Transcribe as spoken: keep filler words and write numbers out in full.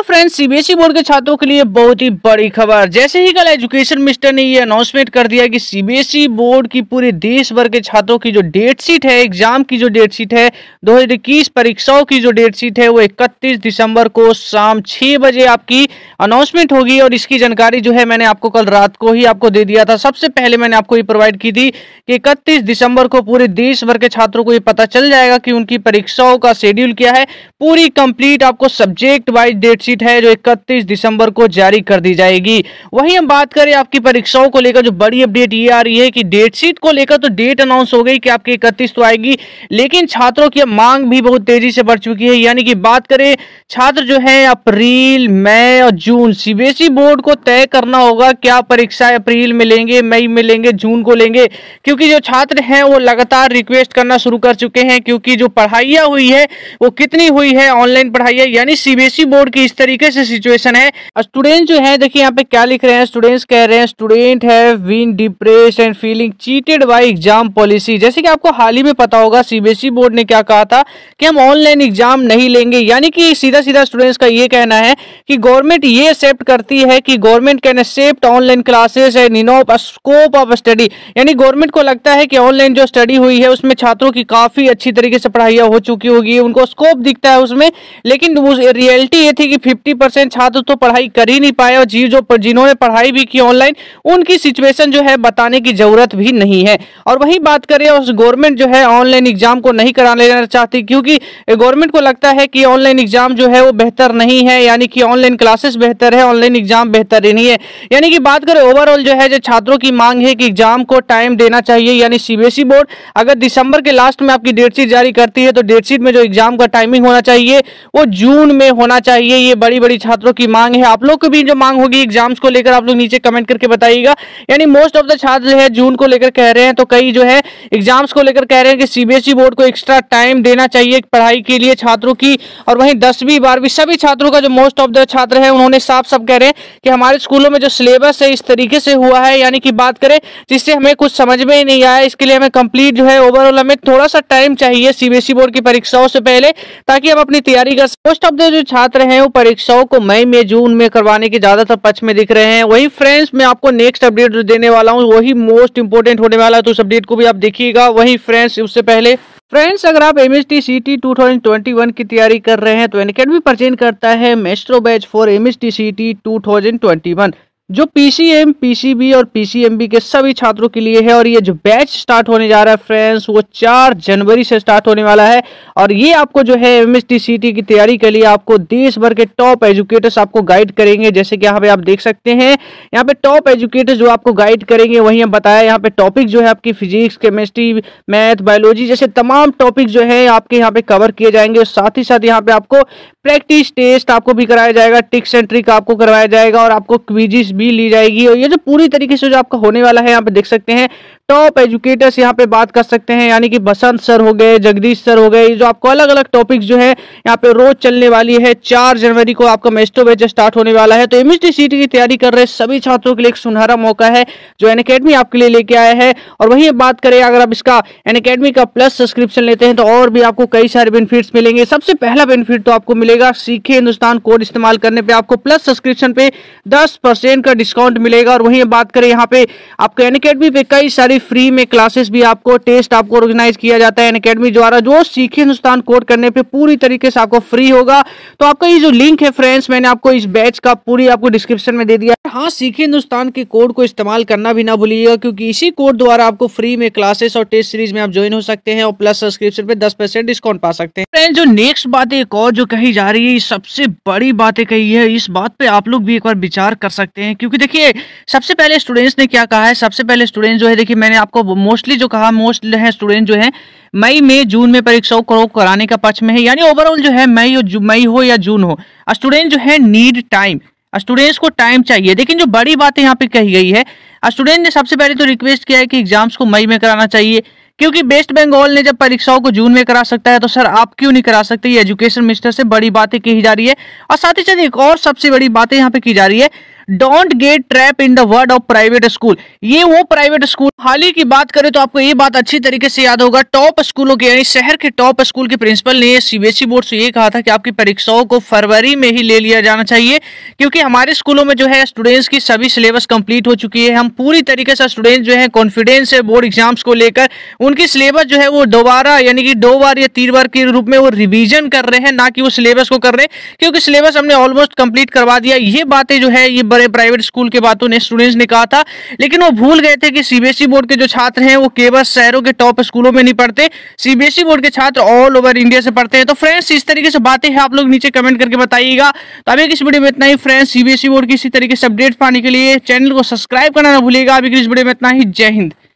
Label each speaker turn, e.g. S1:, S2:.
S1: Friends, CBSE board के छात्रों के लिए बहुत ही बड़ी खबर। जैसे ही कल एजुकेशन मिनिस्टर ने ये अनाउंसमेंट कर दिया कि सीबीएसई बोर्ड की पूरे देश भर के छात्रों की जो डेट शीट है, एग्जाम की जो डेट शीट है, दो हज़ार इक्कीस परीक्षाओं की जो डेट शीट है वो इकतीस दिसंबर को शाम छह बजे आपकी अनाउंसमेंट होगी। और इसकी जानकारी जो है मैंने आपको कल रात को ही आपको दे दिया था। सबसे पहले मैंने आपको ये प्रोवाइड की थी कि इकतीस दिसंबर को पूरे देश भर के छात्रों को ये पता चल जाएगा कि उनकी परीक्षाओं का शेड्यूल क्या है। पूरी कंप्लीट आपको सब्जेक्ट वाइज डेट शीट है जो इकतीस दिसंबर को जारी कर दी जाएगी। वहीं हम बात करें आपकी परीक्षाओं को लेकर, जो बड़ी अपडेट ये आ रही है कि डेट शीट को लेकर तो डेट अनाउंस हो गई कि आपकी इकतीस तो आएगी, लेकिन छात्रों की मांग भी बहुत तेजी से बढ़ चुकी है। यानी कि बात करें, छात्र जो है अप्रैल, मई और जून, सीबीएसई बोर्ड को तय करना होगा क्या परीक्षाएं अप्रैल में लेंगे, मई में लेंगे, जून को लेंगे। क्योंकि जो छात्र हैं वो लगातार रिक्वेस्ट करना शुरू कर चुके हैं, क्योंकि जो पढ़ाइयां हुई है वो कितनी हुई है, ऑनलाइन पढ़ाइयां। यानी सीबीएसई बोर्ड की इस तरीके से सिचुएशन है। स्टूडेंट जो है, देखिए यहाँ पे क्या लिख रहे हैं, स्टूडेंट्स कह रहे हैं student have been depressed and feeling cheated by exam policy. जैसे कि आपको हाल ही में पता होगा सीबीएसई बोर्ड ने क्या कहा था कि हम ऑनलाइन एग्जाम नहीं लेंगे। यानी कि सीधा सीधा स्टूडेंट्स का ये कहना है कि गवर्नमेंट ये एक्सेप्ट करती है कि government can accept online classes and in of scope of study. यानी गवर्नमेंट को लगता है कि ऑनलाइन जो स्टडी हुई है उसमें छात्रों की काफी अच्छी तरीके से पढ़ाइयां हो चुकी होगी, उनको स्कोप दिखता है उसमें। लेकिन रियलिटी ये थी कि पचास परसेंट छात्र तो पढ़ाई कर ही नहीं पाए, और जी जो जिन्होंने पढ़ाई भी की ऑनलाइन उनकी सिचुएशन जो है बताने की जरूरत भी नहीं है। और वही बात करें, उस गवर्नमेंट जो है ऑनलाइन एग्जाम को नहीं करा लेना चाहती, क्योंकि गवर्नमेंट को लगता है कि ऑनलाइन एग्जाम जो है वो बेहतर नहीं है। यानी कि ऑनलाइन क्लासेस बेहतर है, ऑनलाइन एग्जाम बेहतर ही नहीं है। यानी कि बात करें ओवरऑल जो है, जो छात्रों की मांग है कि एग्जाम को टाइम देना चाहिए। यानी सीबीएसई बोर्ड अगर दिसंबर के लास्ट में आपकी डेट शीट जारी करती है तो डेट शीट में जो एग्जाम का टाइमिंग होना चाहिए वो जून में होना चाहिए। ये बड़ी बड़ी छात्रों की मांग है। आप लोग की भी जो मांग होगी एग्जाम्स को लेकर, आप लोग नीचे कमेंट करके बताइएगा। यानी मोस्ट ऑफ द छात्र जो है जून को लेकर कह रहे हैं, तो कई जो है एग्जाम्स को लेकर कह रहे हैं कि सीबीएसई बोर्ड को एक्स्ट्रा टाइम देना चाहिए पढ़ाई के लिए छात्रों की। और वहीं दसवीं बारहवीं सभी छात्रों का जो मोस्ट ऑफ द छात्र है उन्होंने साफ साफ कह रहे हैं कि हमारे स्कूलों में जो सिलेबस है इस तरीके से हुआ है, यानी कि बात करें जिससे हमें कुछ समझ में ही नहीं आया। इसके लिए हमें कंप्लीट जो है ओवरऑल हमें थोड़ा सा टाइम चाहिए सीबीएसई बोर्ड की परीक्षाओं से पहले, ताकि हम अपनी तैयारी कर। मोस्ट ऑफ द जो छात्र हैं वो परीक्षाओं को मई में जून में करवाने के ज्यादातर पक्ष में दिख रहे हैं। वही फ्रेंड्स, मैं आपको नेक्स्ट अपडेट जो देने वाला हूँ वही मोस्ट इंपोर्टेंट होने वाला है, तो उस अपडेट को भी आप देखिएगा। वही फ्रेंड्स, उससे पहले फ्रेंड्स, अगर आप एमएसटी सीटी दो हज़ार इक्कीस की तैयारी कर रहे हैं तो अनअकैडमी प्रेजेंट करता है मेस्ट्रो बैच फॉर एमएसटी सीटी दो हज़ार इक्कीस, जो पीसीएम, पीसीबी और पीसीएमबी के सभी छात्रों के लिए है। और ये जो बैच स्टार्ट होने जा रहा है फ्रेंड्स वो चार जनवरी से स्टार्ट होने वाला है। और ये आपको जो है एमएसटी सीटी की तैयारी के लिए आपको देश भर के टॉप एजुकेटर्स आपको गाइड करेंगे। जैसे कि यहाँ पे आप देख सकते हैं, यहाँ पे टॉप एजुकेटर्स जो आपको गाइड करेंगे। वही हम बताया, यहाँ पे टॉपिक जो है आपकी फिजिक्स, केमिस्ट्री, मैथ, बायोलॉजी जैसे तमाम टॉपिक जो है आपके यहाँ पे कवर किए जाएंगे। और साथ ही साथ यहाँ पे आपको प्रैक्टिस टेस्ट आपको भी कराया जाएगा, टिक्स एंड ट्रिक आपको करवाया जाएगा, और आपको क्विजिस भी ली जाएगी। और ये जो पूरी तरीके से जो आपका होने वाला है, यहाँ पे देख सकते हैं टॉप एजुकेटर्स यहाँ पे बात कर सकते हैं। यानी कि बसंत सर हो गए, जगदीश सर हो गए, जो आपको अलग अलग टॉपिक्स जो है यहाँ पे रोज चलने वाली है। चार जनवरी को आपका मेस्ट्रो बैच स्टार्ट होने वाला है। तो एमएसटी सीटी की तैयारी कर रहे सभी छात्रों के लिए एक सुनहरा मौका है जो अनअकैडमी आपके लिए लेके आया है। और वही बात करें, अगर आप इसका अनअकैडमी का प्लस सब्सक्रिप्शन लेते हैं तो और भी आपको कई सारे बेनिफिट्स मिलेंगे। सबसे पहला बेनिफिट तो आपको मिलेगा, सीखे हिंदुस्तान कोड इस्तेमाल करने पे आपको प्लस सब्सक्रिप्शन पे दस परसेंट का डिस्काउंट मिलेगा। और वही बात करें, यहाँ पे आपको अनअकैडमी पे कई सारी फ्री में क्लासेस भी आपको, टेस्ट आपको ऑर्गेनाइज किया जाता है अनअकैडमी द्वारा, जो सीखे हिंदुस्तान कोड करने पे पूरी तरीके से आपको फ्री होगा। तो आपका ये जो लिंक है फ्रेंड्स, मैंने आपको इस बैच का पूरी आपको डिस्क्रिप्शन में दे दिया है। हाँ, सीखे हिंदुस्तान के कोड को इस्तेमाल करना भी ना भूलिएगा, क्योंकि इसी कोड द्वारा आपको फ्री में क्लासेस और टेस्ट सीरीज में आप ज्वाइन हो सकते हैं और प्लस सब्सक्रिप्शन पे दस परसेंट डिस्काउंट पा सकते हैं। फ्रेंड्स, जो नेक्स्ट बात एक और जो कही जा रही है, सबसे बड़ी बातें कही है, इस बात पे आप लोग भी एक बार विचार कर सकते हैं। क्योंकि देखिए, सबसे पहले स्टूडेंट्स ने क्या कहा है, सबसे पहले स्टूडेंट जो है, देखिए मैंने आपको मोस्टली जो कहा, मोस्ट है स्टूडेंट जो है मई में जून में परीक्षाओं को कराने का पक्ष में है। यानी ओवरऑल जो है मई और मई हो या जून हो, स्टूडेंट जो है नीड टाइम, स्टूडेंट्स को टाइम चाहिए। लेकिन जो बड़ी बात यहाँ पे कही गई है, स्टूडेंट ने सबसे पहले तो रिक्वेस्ट किया है कि एग्जाम्स को मई में कराना चाहिए, क्योंकि वेस्ट बंगाल ने जब परीक्षाओं को जून में करा सकता है तो सर आप क्यों नहीं करा सकते। ये एजुकेशन मिनिस्टर से बड़ी बातें की जा रही है। और साथ ही साथ एक और सबसे बड़ी बातें यहाँ पे की जा रही है, don't get trap in the word of private school. ये वो प्राइवेट स्कूल, हाल ही की बात करें तो आपको ये बात अच्छी तरीके से याद होगा, टॉप स्कूलों के यानी शहर के टॉप स्कूल के प्रिंसिपल ने सीबीएसई बोर्ड से ये कहा था कि आपकी परीक्षाओं को फरवरी में ही ले लिया जाना चाहिए, क्योंकि हमारे स्कूलों में जो है स्टूडेंट्स की सभी सिलेबस कंप्लीट हो चुकी है। हम पूरी तरीके से स्टूडेंट्स जो है कॉन्फिडेंस है बोर्ड एग्जाम्स को लेकर, उनकी सिलेबस जो है वो दोबारा यानी कि दो बार या तीन बार के रूप में वो रिवीजन कर रहे हैं, ना कि वो सिलेबस को कर रहे हैं, क्योंकि सिलेबस हमने ऑलमोस्ट कंप्लीट करवा दिया। ये बातें जो है ये बड़े प्राइवेट स्कूल के बातों ने स्टूडेंट्स ने कहा था, लेकिन वो भूल गए थे कि सीबीएसई बोर्ड के जो छात्र हैं वो केवल शहरों के टॉप स्कूलों में नहीं पढ़ते, सीबीएसई बोर्ड के छात्र ऑल ओवर इंडिया से पढ़ते हैं। तो फ्रेंड्स इस तरीके से बातें हैं, आप लोग नीचे कमेंट करके बताइएगा। तो अभी इस वीडियो में इतना ही फ्रेंड्स, सीबीएसई बोर्ड की इसी तरीके से अपडेट पाने के लिए चैनल को सब्सक्राइब करना ना भूलिएगा। अभी इस वीडियो में इतना ही, जय हिंद।